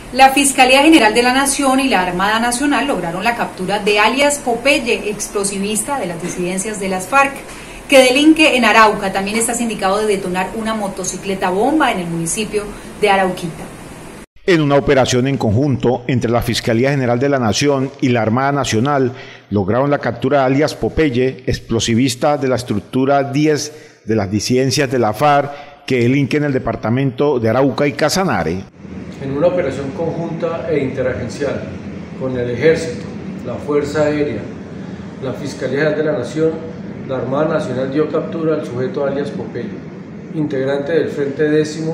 La Fiscalía General de la Nación y la Armada Nacional lograron la captura de alias Popeye, explosivista de las disidencias de las FARC, que delinque en Arauca. También está sindicado de detonar una motocicleta bomba en el municipio de Arauquita. En una operación en conjunto entre la Fiscalía General de la Nación y la Armada Nacional, lograron la captura de alias Popeye, explosivista de la estructura 10 de las disidencias de la FARC, que delinque en el departamento de Arauca y Casanare. En una operación conjunta e interagencial con el Ejército, la Fuerza Aérea, la Fiscalía General de la Nación, la Armada Nacional dio captura al sujeto alias Popeye, integrante del Frente Décimo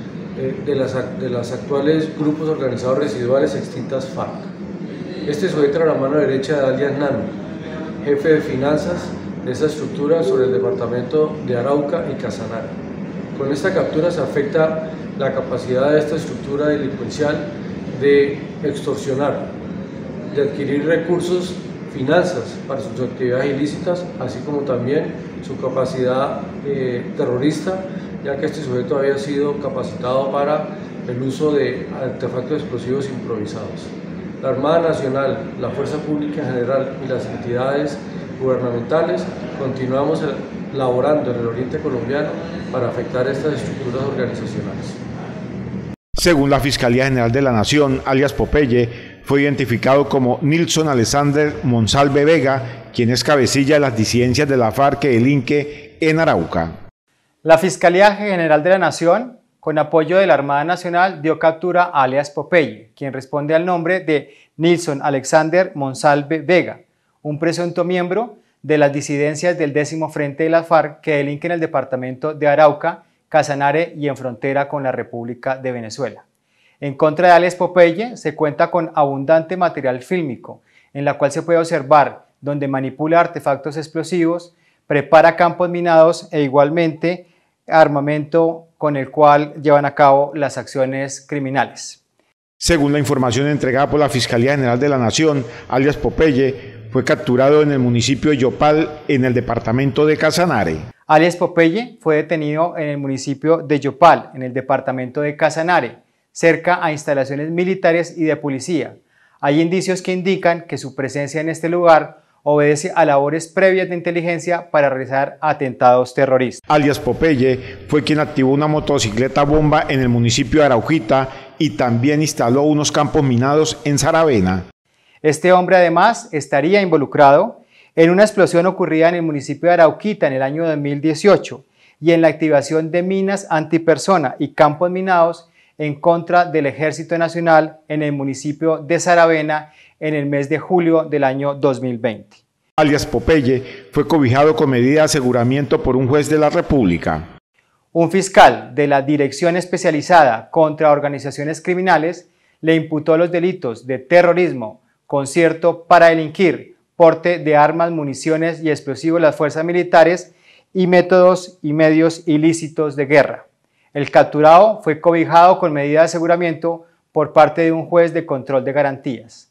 de las actuales grupos organizados residuales extintas FARC. Este sujeto era la mano derecha de alias Nano, jefe de finanzas de esa estructura sobre el departamento de Arauca y Casanare. Con esta captura se afecta la capacidad de esta estructura delincuencial de extorsionar, de adquirir recursos, finanzas para sus actividades ilícitas, así como también su capacidad terrorista, ya que este sujeto había sido capacitado para el uso de artefactos explosivos improvisados. La Armada Nacional, la Fuerza Pública en general y las entidades gubernamentales continuamos laborando en el oriente colombiano para afectar estas estructuras organizacionales. Según la Fiscalía General de la Nación, alias Popeye fue identificado como Nilson Alexander Monsalve Vega, quien es cabecilla de las disidencias de la FARC que delinque en Arauca. La Fiscalía General de la Nación, con apoyo de la Armada Nacional, dio captura a alias Popeye, quien responde al nombre de Nilson Alexander Monsalve Vega, un presunto miembro de las disidencias del 10º Frente de la FARC que delinque en el departamento de Arauca, Casanare y en frontera con la República de Venezuela. En contra de alias Popeye se cuenta con abundante material fílmico, en la cual se puede observar donde manipula artefactos explosivos, prepara campos minados e igualmente armamento con el cual llevan a cabo las acciones criminales. Según la información entregada por la Fiscalía General de la Nación, alias Popeye fue capturado en el municipio de Yopal, en el departamento de Casanare. Alias Popeye fue detenido en el municipio de Yopal, en el departamento de Casanare, cerca a instalaciones militares y de policía. Hay indicios que indican que su presencia en este lugar obedece a labores previas de inteligencia para realizar atentados terroristas. Alias Popeye fue quien activó una motocicleta bomba en el municipio de Arauquita y también instaló unos campos minados en Saravena. Este hombre además estaría involucrado en una explosión ocurrida en el municipio de Arauquita en el año 2018 y en la activación de minas antipersona y campos minados en contra del Ejército Nacional en el municipio de Saravena en el mes de julio del año 2020. Alias Popeye fue cobijado con medida de aseguramiento por un juez de la República. Un fiscal de la Dirección Especializada contra Organizaciones Criminales le imputó los delitos de terrorismo, concierto para delinquir, porte de armas, municiones y explosivos de las fuerzas militares y métodos y medios ilícitos de guerra. El capturado fue cobijado con medida de aseguramiento por parte de un juez de control de garantías.